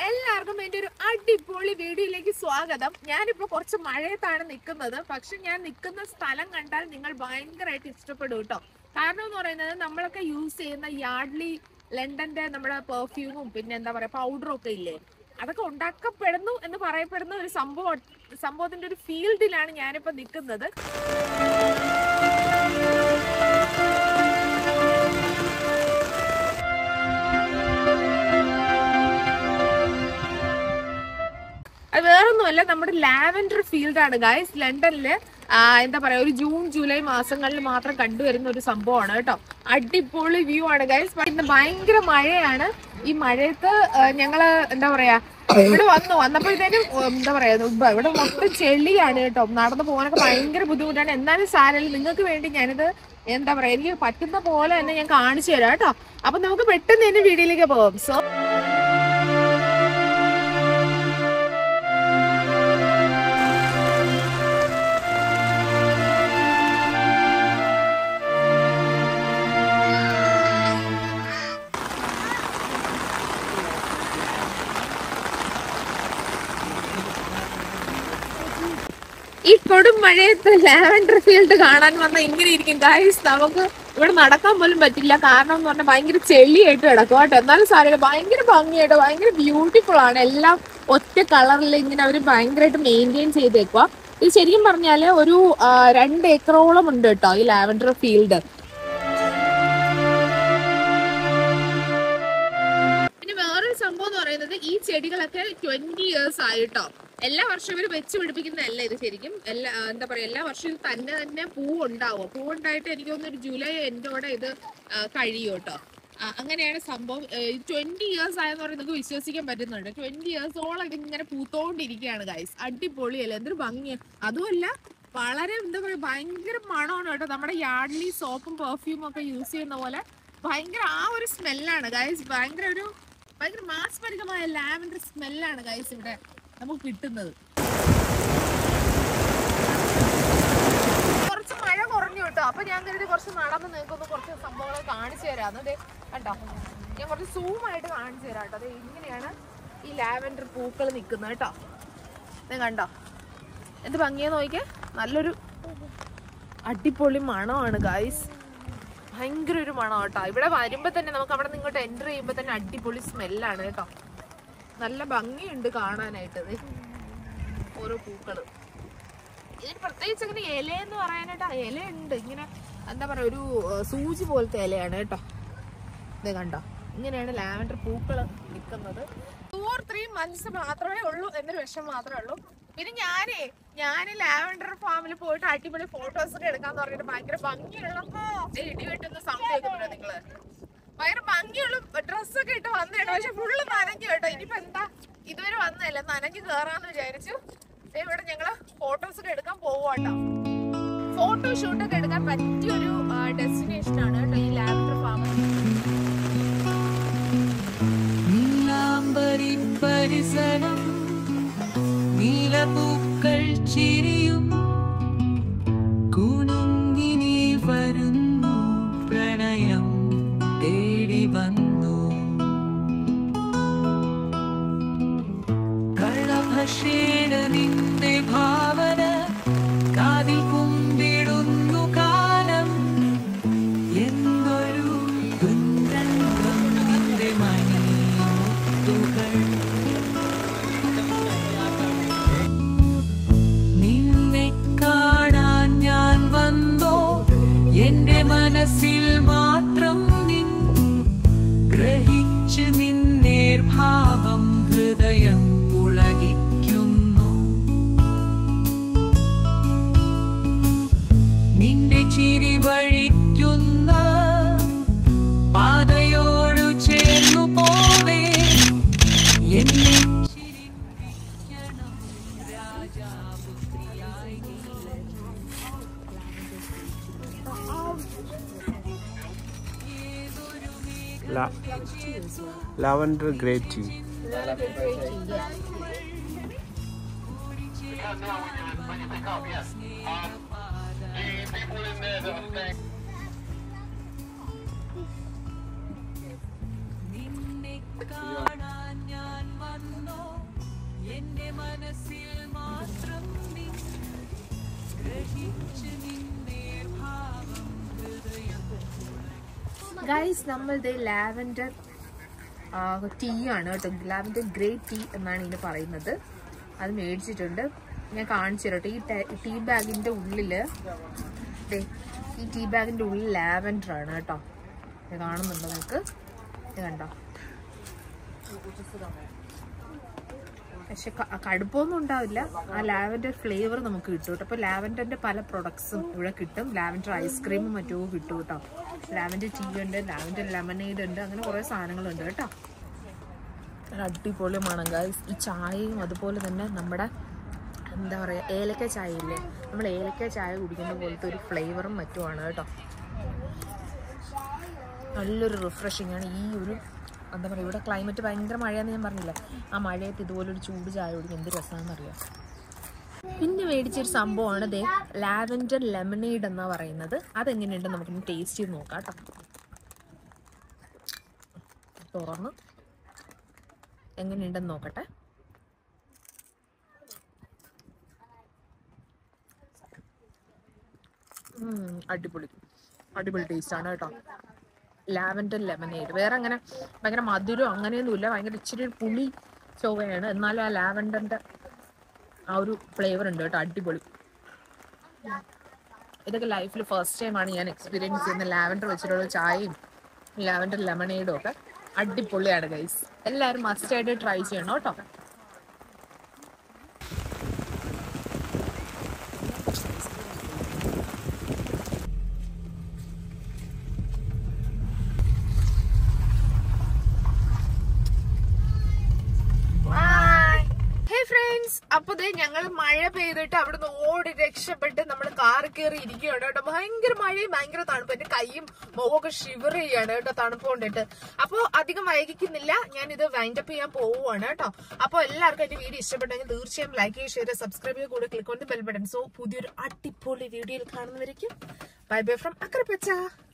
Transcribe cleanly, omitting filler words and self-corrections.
എല്ലാവർക്കും എൻ്റെ ഒരു അടിപൊളി വീഡിയോയിലേക്ക് സ്വാഗതം. ഞാനിപ്പോൾ കുറച്ച് മഴയത്താണ് നിൽക്കുന്നത്. പക്ഷെ ഞാൻ നിൽക്കുന്ന സ്ഥലം കണ്ടാൽ നിങ്ങൾ ഭയങ്കരമായിട്ട് ഇഷ്ടപ്പെടും കേട്ടോ. കാരണം എന്ന് പറയുന്നത് നമ്മളൊക്കെ യൂസ് ചെയ്യുന്ന യാർഡ്ലി ലണ്ടന്റെ നമ്മുടെ പെർഫ്യൂമും പിന്നെ എന്താ പറയുക പൗഡറും ഒക്കെ ഇല്ലേ, അതൊക്കെ ഉണ്ടാക്കപ്പെടുന്നു എന്ന് പറയപ്പെടുന്ന ഒരു സംഭവത്തിന്റെ ഒരു ഫീൽഡിലാണ് ഞാനിപ്പോൾ നിൽക്കുന്നത്. അത് വേറൊന്നുമല്ല, നമ്മുടെ ലാവൻഡർ ഫീൽഡാണ് ഗൈസ്. ലണ്ടനില് എന്താ പറയാ, ഒരു ജൂൺ ജൂലൈ മാസങ്ങളിൽ മാത്രം കണ്ടുവരുന്ന ഒരു സംഭവമാണ് കേട്ടോ. അടിപൊളി വ്യൂ ആണ് ഗൈസ്. ഇന്ന് ഭയങ്കര മഴയാണ്. ഈ മഴയത്ത് ഞങ്ങള് എന്താ പറയാ ഇവിടെ വന്നപ്പോഴത്തേനും എന്താ പറയാ ഇവിടെ മൊത്തം ചെളിയാണ് കേട്ടോ. നടന്നു പോകാനൊക്കെ ഭയങ്കര ബുദ്ധിമുട്ടാണ്. എന്നാലും സാരമില്ല, നിങ്ങൾക്ക് വേണ്ടി ഞാനിത് എന്താ പറയാ എനിക്ക് പറ്റുന്ന പോലെ തന്നെ ഞാൻ കാണിച്ചു തരാം കേട്ടോ. അപ്പൊ നമുക്ക് പെട്ടെന്ന് തന്നെ വീഡിയോയിലേക്ക് പോകാം. സോ ഈ കൊടും മഴയത്ത് ലാവൻഡർ ഫീൽഡ് കാണാൻ വന്ന ഇങ്ങനെ ഇരിക്കും ഗൈസ്. നമുക്ക് ഇവിടെ നടക്കാൻ പോലും പറ്റില്ല. കാരണം എന്ന് പറഞ്ഞാൽ ഭയങ്കര ചെളിയായിട്ട് കിടക്കും കേട്ടോ. എന്നാലും സാരമില്ല, ഭയങ്കര ഭംഗിയായിട്ട് ഭയങ്കര ബ്യൂട്ടിഫുൾ ആണ്. എല്ലാം ഒറ്റ കളറിൽ ഇങ്ങനെ അവർ ഭയങ്കരമായിട്ട് മെയിൻറ്റെയിൻ ചെയ്തേക്കുക. ഇത് ശരിക്കും പറഞ്ഞാല് ഒരു 2 ഏക്കറോളം ഉണ്ട് കേട്ടോ ഈ ലാവൻഡർ ഫീൽഡ്. പിന്നെ വേറൊരു സംഭവം എന്ന് പറയുന്നത്, ഈ ചെടികളൊക്കെ 20 years ആയിട്ടോ. എല്ലാ വർഷവും ഇവർ വെച്ച് പിടിപ്പിക്കുന്നതല്ല ഇത്. ശരിക്കും എന്താ പറയാ എല്ലാ വർഷവും തന്നെ പൂവുണ്ടാവും. പൂവുണ്ടായിട്ട് എനിക്ക് തോന്നുന്നു ഒരു ജൂലൈ എൻഡോടെ ഇത് കഴിയും കേട്ടോ. അങ്ങനെയാണ് സംഭവം. 20 years ആയെന്ന് പറയുന്നത് നിങ്ങൾക്ക് വിശ്വസിക്കാൻ പറ്റുന്നുണ്ട്. 20 yearsോളം ഇതിങ്ങനെ പൂത്തോണ്ടിരിക്കുകയാണ് ഗൈസ്. അടിപൊളിയല്ലേ, എന്തൊരു ഭംഗിയാണ്. അതുമല്ല വളരെ എന്താ പറയുക ഭയങ്കര മണമാണ് കേട്ടോ. നമ്മുടെ യാർഡ്ലി സോപ്പും പെർഫ്യൂമും ഒക്കെ യൂസ് ചെയ്യുന്ന പോലെ ഭയങ്കര ആ ഒരു സ്മെല്ലാണ് ഗൈസ്. ഭയങ്കര മാസ്മരികമായ ലാവൻഡർ സ്മെല്ലാണ് ഗൈസ് ഇവിടെ നമുക്ക് കിട്ടുന്നത്. കുറച്ച് മഴ കുറഞ്ഞു കേട്ടോ. അപ്പൊ ഞാൻ കരുതി കുറച്ച് നടന്ന് നിൽക്കുന്ന കുറച്ച് സംഭവങ്ങൾ കാണിച്ചു തരാം. അതെ കണ്ടോ, ഞാൻ കുറച്ച് സൂമായിട്ട് കാണിച്ചു തരാം കേട്ടോ. അതെ ഇങ്ങനെയാണ് ഈ ലാവൻഡർ പൂക്കൾ നിൽക്കുന്നത് കേട്ടോ. അത് കണ്ടോ എന്ത് ഭംഗിയാന്ന് നോക്കിക്കേ. നല്ലൊരു അടിപൊളി മണമാണ് ഗൈസ്. ഭയങ്കര ഒരു മണം കേട്ടോ. ഇവിടെ വരുമ്പോ തന്നെ നമുക്ക് അവിടെ നിന്ന് ഇങ്ങോട്ട് എൻ്റർ ചെയ്യുമ്പോ തന്നെ അടിപൊളി സ്മെല്ലാണ് കേട്ടോ. നല്ല ഭംഗിയുണ്ട് കാണാനായിട്ട് ഓരോ പൂക്കള്. ഇതിന് പ്രത്യേകിച്ച് അങ്ങനെ ഇലയെന്ന് പറയാനായിട്ട് ഇലയുണ്ട്. ഇങ്ങനെ എന്താ പറയാ ഒരു സൂചി പോലത്തെ ഇലയാണ് കേട്ടോ. ഇത് കണ്ടോ, ഇങ്ങനെയാണ് ലാവൻഡർ പൂക്കള് നിൽക്കുന്നത്. 2 or 3 months മാത്രമേ ഉള്ളൂ എന്നൊരു വിഷയം മാത്രമേ ഉള്ളൂ. പിന്നെ ഞാൻ ലാവൻഡർ ഫാമിൽ പോയിട്ട് അടിപൊളി ഫോട്ടോസ് ഒക്കെ എടുക്കാന്ന് പറഞ്ഞിട്ട് ഭയങ്കര ഭംഗിയുള്ള ഇടിവെട്ടുന്ന സൗണ്ട് കേൾക്കുന്നുണ്ടോ നിങ്ങള്? ഭയങ്കര ഭംഗിയുള്ള ഡ്രസ്സൊക്കെ ഇട്ട് വന്നേട്ടോ. പക്ഷെ ഫുള്ള് നനഞ്ഞു കേട്ടോ. ഇനിയിപ്പോ എന്താ, ഇതുവരെ വന്നതല്ല, നനഞ്ഞു കയറാന്ന് വിചാരിച്ചു. ഇവിടെ ഞങ്ങള് ഫോട്ടോസ് ഒക്കെ എടുക്കാൻ പോവാട്ടോ. ഫോട്ടോഷൂട്ടൊക്കെ എടുക്കാൻ പറ്റിയൊരു ഡെസ്റ്റിനേഷൻ ആണ് കേട്ടോ ഈ ലാവൻഡർ ഫാം. പരിസരം നീലപ്പൂക്കൾ ചിരിയും കുണുങ്ങിനി വരുന്നു പ്രണയം തേടി വന്നു. കള്ളഭഷേന നിന്റെ ഭാവന കാതിൽ കുമ്പിടുന്നു കാലം. എന്തൊരു ദുരന്തം നിന്റെ മണിമുത്തുകൾ. നിന്നെ കാണാൻ ഞാൻ വന്നോ എന്റെ മനസ്സിൽ മാത്രം നിൻ ഗ്രഹിച്ച് നിന്നേർഭാവം ഹൃദയം പുളകിക്കുന്നു. നിന്റെ ചിരി വഴിക്കുന്ന പാതയോടു ചേർന്നു പോവേ എന്നെ ചിരിപ്പിക്കണം രാജാപുത്രിയായി. Lavender grey tea. നിന്നെ കാണാൻ ഞാൻ വന്നു ഗൈസ്, നമ്മളുടെ ലാവൻഡർ ടീ ആണ് കേട്ടോ. ലാവൻഡർ ഗ്രേ ടീ എന്നാണ് ഇതിന് പറയുന്നത്. അത് മേടിച്ചിട്ടുണ്ട്. ഞാൻ കാണിച്ചു തരട്ടെ. ഈ ടീ ബാഗിന്റെ ഉള്ളില്, ഈ ടീ ബാഗിന്റെ ഉള്ളിൽ ലാവൻഡർ ആണ് കേട്ടോ. ഇത് കാണുന്നുണ്ടോ നിങ്ങൾക്ക്? ഇത് കണ്ടോ? പക്ഷെ കടുപ്പൊന്നും ഉണ്ടാവില്ല. ആ ലാവൻഡർ ഫ്ലേവർ നമുക്ക് കിട്ടും കേട്ടോ. അപ്പൊ ലാവൻഡറിന്റെ പല പ്രൊഡക്ട്സും ഇവിടെ കിട്ടും. ലാവൻഡർ ഐസ്ക്രീമും മറ്റും കിട്ടും കേട്ടോ. ലാവൻഡർ ടീ ഉണ്ട്, ലാവൻഡർ ലെമണേഡ് ഉണ്ട്, അങ്ങനെ കുറെ സാധനങ്ങളുണ്ട് കേട്ടോ. അടിപൊളി മണം ഗൈസ്. ഈ ചായയും അതുപോലെ തന്നെ നമ്മുടെ എന്താ പറയുക, ഏലക്ക ചായ ഇല്ലേ, നമ്മൾ ഏലക്ക ചായ കുടിക്കുന്ന പോലത്തെ ഒരു ഫ്ലേവറും മറ്റുമാണ് കേട്ടോ. നല്ലൊരു റിഫ്രഷിംഗ് ആണ്. ഈ ഒരു എന്താ പറയുക, ഇവിടെ ക്ലൈമറ്റ് ഭയങ്കര മഴയാന്ന് ഞാൻ പറഞ്ഞില്ല. ആ മഴയത്ത് ഇതുപോലൊരു ചൂട് ചായ കുടിക്കാൻ എന്ത് രസമാണെന്നറിയാം. പിന്നെ മേടിച്ചൊരു സംഭവമാണ് ദേ ലാവൻഡർ ലെമണേഡ് എന്നാ പറയുന്നത്. അതെങ്ങനെയുണ്ടെന്ന് നമുക്കൊന്ന് ടേസ്റ്റ് ചെയ്ത് നോക്കാം കേട്ടോ. തുറന്ന് എങ്ങനെയുണ്ടെന്ന് നോക്കട്ടെ. അടിപൊളി അടിപൊളി ടേസ്റ്റ് ആണ് കേട്ടോ. ലാവൻഡർ ലെമണേഡ് വേറെ അങ്ങനെ ഭയങ്കര മധുരം അങ്ങനെയൊന്നുമില്ല. ഭയങ്കര ഇച്ചിരി പുളി ചൊവ്വയാണ്. എന്നാലും ആ ലാവൻഡറിന്റെ ആ ഒരു ഫ്ലേവർ ഉണ്ട് കേട്ടോ. അടിപൊളി. ഇതൊക്കെ ലൈഫിൽ ഫസ്റ്റ് ടൈമാണ് ഞാൻ എക്സ്പീരിയൻസ് ചെയ്യുന്ന ലാവൻഡർ വെച്ചിട്ടുള്ള ചായയും ലാവൻഡർ ലെമണേഡും ഒക്കെ. അടിപൊളിയാണ് ഗൈസ്. എല്ലാവരും മസ്റ്റായിട്ട് ട്രൈ ചെയ്യണം കേട്ടോ. അപ്പൊ ഞങ്ങൾ മഴ പെയ്തിട്ട് അവിടുന്ന് ഓടി രക്ഷപ്പെട്ട് നമ്മൾ കാർ കയറി ഇരിക്കുകയാണ് കേട്ടോ. ഭയങ്കര മഴയും ഭയങ്കര തണുപ്പ്. എന്റെ കൈയും മുഖമൊക്കെ ഷിവർ ചെയ്യാണ് കേട്ടോ തണുപ്പ് കൊണ്ടിട്ട്. അപ്പൊ അധികം വൈകിക്കുന്നില്ല, ഞാൻ ഇത് വൈൻഡപ്പ് ചെയ്യാൻ പോവുകയാണ് കേട്ടോ. അപ്പൊ എല്ലാവർക്കും എന്റെ വീഡിയോ ഇഷ്ടപ്പെട്ടെങ്കിൽ തീർച്ചയായും ലൈക്ക് ചെയ്യുക, ഷെയർ, സബ്സ്ക്രൈബ് ചെയ്യുക, കൂടെ click on the bell button. So പുതിയൊരു അടിപൊളി വീഡിയോയിൽ കാണുന്നവരേക്കും ബൈ ബൈ ഫ്രം അക്കരപ്പച്ച.